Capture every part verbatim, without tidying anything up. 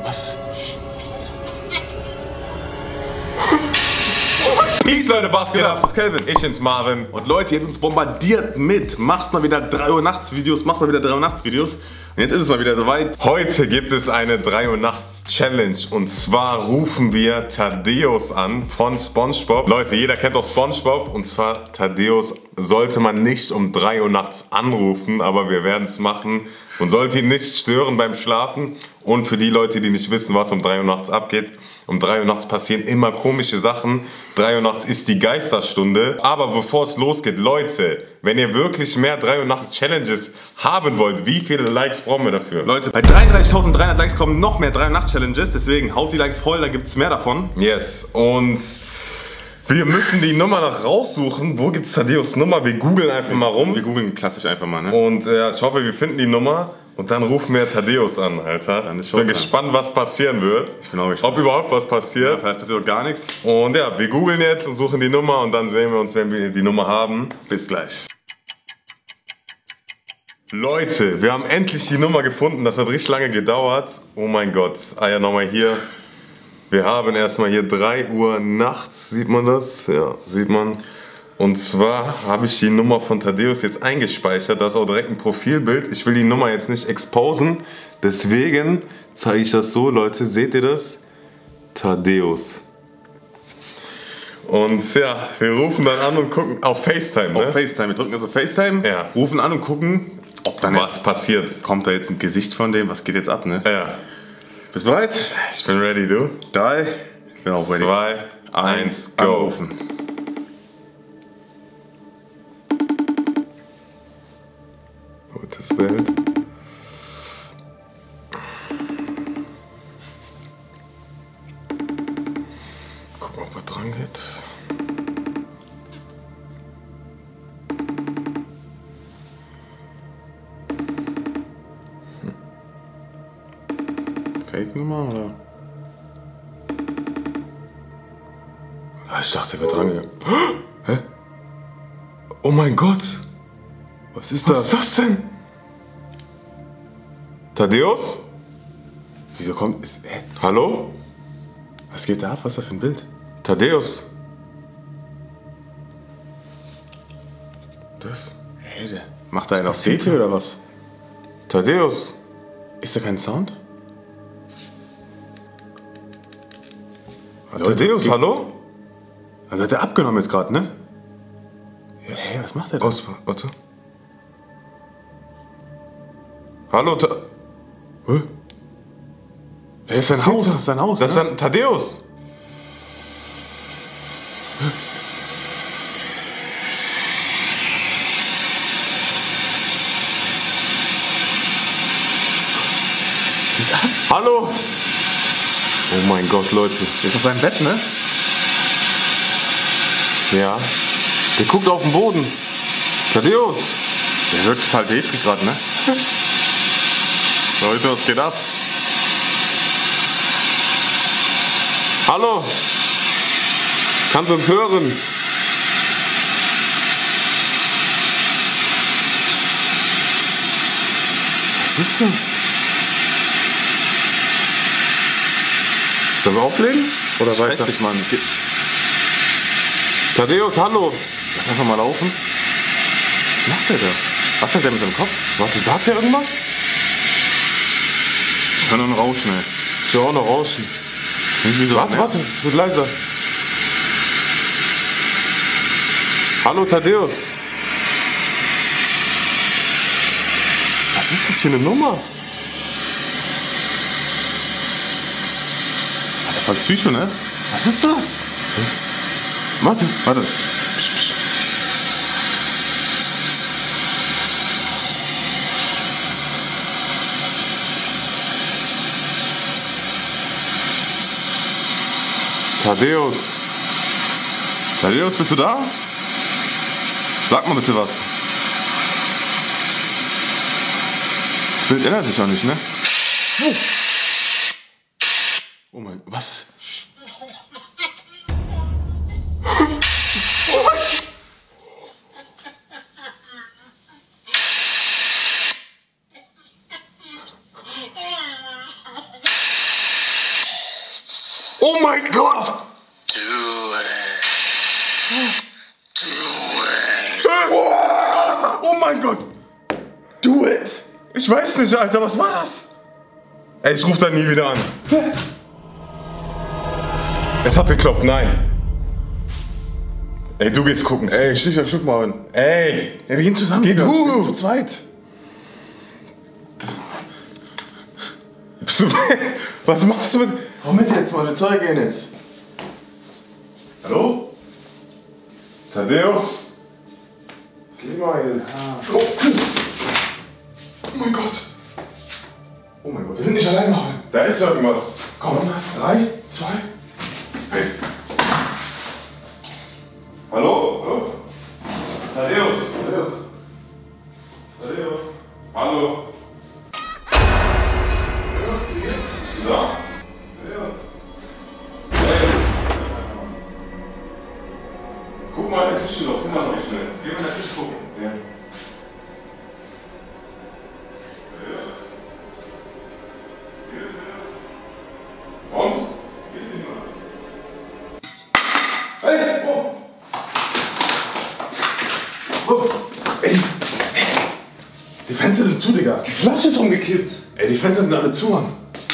Was? Peace, Leute, was geht ab? Das ist Kelvin. Ich bin's, Marvin. Und Leute, ihr habt uns bombardiert mit. Macht mal wieder drei Uhr nachts Videos, macht mal wieder drei Uhr nachts Videos. Und jetzt ist es mal wieder soweit. Heute gibt es eine drei Uhr nachts Challenge. Und zwar rufen wir Thaddeus an von SpongeBob. Leute, jeder kennt auch SpongeBob. Und zwar Thaddeus sollte man nicht um drei Uhr nachts anrufen, aber wir werden es machen. Und sollte ihn nicht stören beim Schlafen. Und für die Leute, die nicht wissen, was um drei Uhr nachts abgeht: um drei Uhr nachts passieren immer komische Sachen. drei Uhr nachts ist die Geisterstunde. Aber bevor es losgeht, Leute, wenn ihr wirklich mehr drei Uhr nachts Challenges haben wollt, wie viele Likes brauchen wir dafür? Leute, bei dreiunddreißigtausenddreihundert Likes kommen noch mehr drei Uhr nachts Challenges. Deswegen haut die Likes voll, dann gibt es mehr davon. Yes, und wir müssen die Nummer noch raussuchen. Wo gibt es Thaddeus Nummer? Wir googeln einfach mal rum. Wir googeln klassisch einfach mal, ne? Und äh, ich hoffe, wir finden die Nummer. Und dann rufen wir Thaddeus an, Alter. Dann ist ich bin Showtime. gespannt, was passieren wird. Ich bin auch gespannt. Ob überhaupt was passiert. Ja, vielleicht passiert auch gar nichts. Und ja, wir googeln jetzt und suchen die Nummer und dann sehen wir uns, wenn wir die Nummer haben. Bis gleich. Leute, wir haben endlich die Nummer gefunden. Das hat richtig lange gedauert. Oh mein Gott. Ah ja, nochmal hier. Wir haben erstmal hier drei Uhr nachts. Sieht man das? Ja, sieht man. Und zwar habe ich die Nummer von Thaddeus jetzt eingespeichert. Da ist auch direkt ein Profilbild. Ich will die Nummer jetzt nicht exposen. Deswegen zeige ich das so, Leute. Seht ihr das? Thaddeus. Und ja, wir rufen dann an und gucken auf FaceTime, ne? Auf FaceTime. Wir drücken jetzt auf FaceTime, Ja. rufen an und gucken, ob dann Was jetzt passiert. kommt da jetzt ein Gesicht von dem. Was geht jetzt ab, ne? Ja, Bist du bereit? ich bin ready, du. Drei. Ich bin auch ready. Zwei, eins, go. Anrufen. Gutes Bild. Gucken, ob er dran geht. Hm. Fake-Nummer oder? Ah, ich dachte, er wird dran gegangen. Hä? Oh mein Gott! Was ist Was ist das denn? Thaddeus? Wieso kommt. Ist, hä? Hallo? Was geht da ab? Was ist das für ein Bild? Thaddeus? Das? Hey, der. Macht da einen auf passiert Seti hier? oder was? Thaddeus? Ist da kein Sound? Leute, was Thaddeus, geht- hallo? Also hat er abgenommen jetzt gerade, ne? Ja, hey, was macht er da? Aus, warte. Hallo, Ta Hä? Das ist sein Was Haus, ist das ist sein Haus. Das ist ne? ein Thaddeus. Was geht ab? Hallo. Oh mein Gott, Leute. Der ist auf seinem Bett, ne? Ja. Der guckt auf den Boden. Thaddeus. Der wirkt total depri gerade, ne? Leute, was geht ab? Hallo. Kannst du uns hören? Was ist das? Sollen wir auflegen? Oder Ich weiter? weiß nicht, Mann. Ge- Thaddeus, hallo. Lass einfach mal laufen. Was macht der da? Wackelt der mit seinem Kopf? Warte, sagt er irgendwas? Ich höre nur ein Rauschen, ey. Ich höre auch noch Rauschen. Klingt wie so Warte, ein- warte, es wird leiser. Hallo Thaddeus. Was ist das für eine Nummer? Der voll Psycho, ne? Was ist das? Warte, warte. Psch, psch. Thaddeus. Thaddeus, bist du da? Sag mal bitte was. Das Bild ändert sich auch nicht, ne? Oh mein, was? Oh mein Gott! Do it. Do it. Oh mein Gott! Do it! Ich weiß nicht, Alter, was war das? Ey, ich ruf da nie wieder an. Es hat geklopft, nein. Ey, du gehst gucken. Ey, ich dich schluck mal. Ey, ja, wir gehen zusammen. Geh du. Wir gehen zu zweit. Bist du, was machst du mit? Komm mit jetzt mal, wir zwei gehen jetzt. Hallo? Thaddeus? Geh mal jetzt. Ah. Oh. Oh mein Gott. Oh mein Gott, wir sind nicht allein, Marvin. Da ist irgendwas. Komm, drei, zwei, eins. Hallo? Hallo? Thaddeus? Thaddeus? Thaddeus? Hallo? Bist du da? Ja. Guck mal in der Küche doch, guck mal so schnell. Geh mal in der Küche gucken. Ja. Und? Hier ist niemand. Hey! Oh! Oh! Ey! Die Fenster sind zu, Digga. Die Flasche ist umgekippt. Ey, die Fenster sind alle zu, Mann.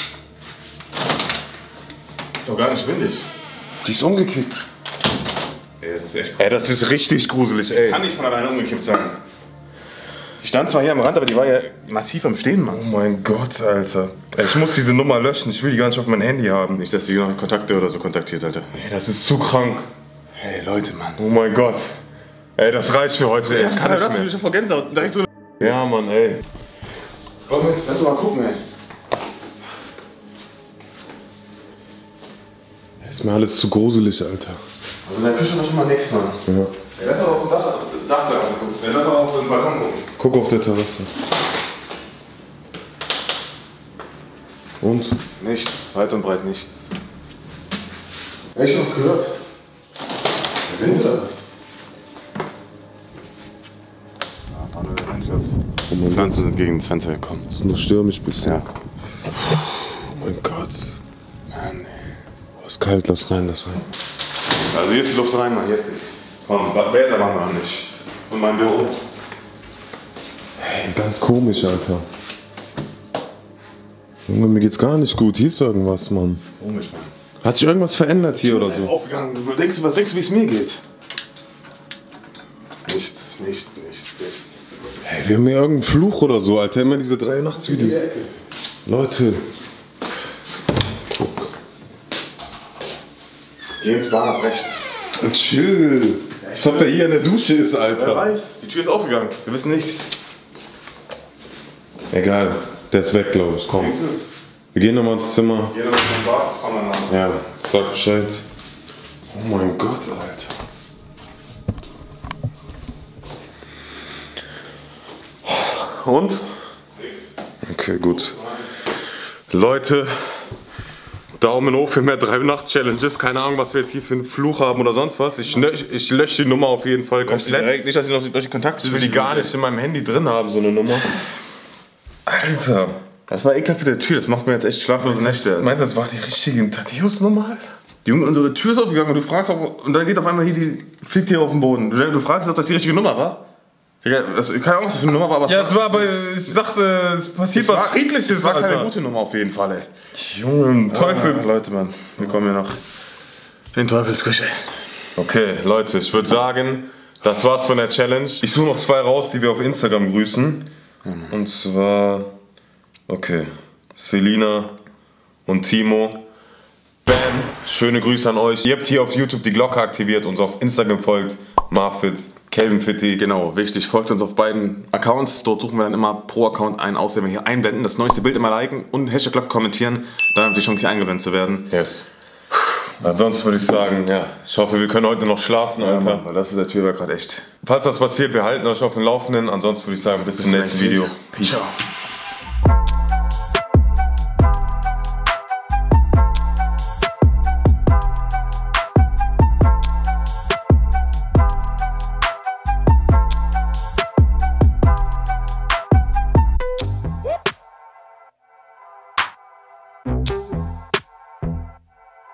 Ist doch gar nicht windig. Die ist umgekippt. Ey, das ist echt gruselig. Ey, das ist richtig gruselig, ey. Kann nicht von alleine umgekippt sein. Ich stand zwar hier am Rand, aber die war ja massiv am Stehen, Mann. Oh mein Gott, Alter. Ey, ich muss diese Nummer löschen. Ich will die gar nicht auf mein Handy haben. Nicht, dass die noch Kontakte oder so kontaktiert, Alter. Ey, das ist zu krank. Hey, Leute, Mann. Oh mein Gott. Ey, das reicht für heute. Ey, das kann ich nicht mehr. Ich vor Gänsehaut. Direkt so. Ja, Mann, ey. Komm mit, lass mal gucken, ey. Ist mir alles zu gruselig, Alter. Also in der Küche war schon mal nix, Mann. Ja. Ey, lass aber auf dem Dach, Dachterrasse gucken. Ey, lass aber auf den Balkon gucken. Guck auf der Terrasse. Und? Nichts, weit und breit nichts. Echt was gehört? Der Wind oder was? Ja, alle der Landschaft. Die Pflanzen sind gegen das Fenster gekommen. Das ist noch stürmisch bisher. Ja. Oh mein Gott. Mann, ey. Oh, ist kalt, lass rein, lass rein. Also hier ist die Luft rein, Mann, hier ist nichts. Komm, Bäder machen wir nicht. Und mein Büro. Hey, ganz komisch, Alter. Junge, mir geht's gar nicht gut. Hier ist irgendwas, Mann. Komisch, Mann. Hat sich irgendwas verändert hier oder so? Aufgegangen. Du denkst, was denkst du, wie es mir geht? Nichts, nichts, nichts, nichts. Hey, wir haben hier irgendeinen Fluch oder so, Alter. Immer diese drei Nachtsvideos. Leute. Guck. Geh ins Bad rechts. Und chill. Als ob der hier in der Dusche ist, Alter. Wer weiß, die Tür ist aufgegangen. Wir wissen nichts. Egal, der ist weg, glaube ich. Komm. Wir gehen nochmal ins Zimmer. Geh nochmal ins Bad, komm dann nach. Ja, sag Bescheid. Oh mein Gott, Alter. Und? Okay, gut. Leute, Daumen hoch für mehr drei Nachts-Challenges. Keine Ahnung, was wir jetzt hier für einen Fluch haben oder sonst was. Ich, ich, ich lösche die Nummer auf jeden Fall komplett. Direkt. Nicht, dass ich noch solche Kontakte Ich will die gar nicht in meinem Handy drin haben, so eine Nummer. Alter. Das war ekelhaft für die Tür. Das macht mir jetzt echt schlaflose Nächte. Meinst du, das war die richtige Thaddeus-Nummer, Alter? Junge, unsere Tür ist aufgegangen und du fragst, ob, und dann geht auf einmal hier die, fliegt hier auf den Boden. Du, du fragst, ob das die richtige Nummer war? Ja, das, keine Ahnung, was das für eine Nummer war, aber... Ja, es war aber, ich dachte, es passiert was Friedliches, Es war keine Alter. gute Nummer auf jeden Fall, ey. Junge, Teufel. Ah, Leute, Mann, wir kommen hier noch in Teufelsküche. Okay, Leute, ich würde sagen, das war's von der Challenge. Ich suche noch zwei raus, die wir auf Instagram grüßen. Mhm. Und zwar, okay, Selina und Timo. Bam, schöne Grüße an euch. Ihr habt hier auf YouTube die Glocke aktiviert, uns auf Instagram folgt, Marfit. Kelvin Fitti. Genau, wichtig. Folgt uns auf beiden Accounts. Dort suchen wir dann immer pro Account einen aus, den wir hier einblenden. Das neueste Bild immer liken und Hashtag Glocke kommentieren. Dann habt ihr die Chance, hier eingeblendet zu werden. Yes. Ansonsten würde ich sagen, ja, ich hoffe, wir können heute noch schlafen. Ja, Mann, weil das mit der Tür war gerade echt. Falls das passiert, wir halten euch auf dem Laufenden. Ansonsten würde ich sagen, bis, bis zum nächsten Video. Video. Peace. Ciao.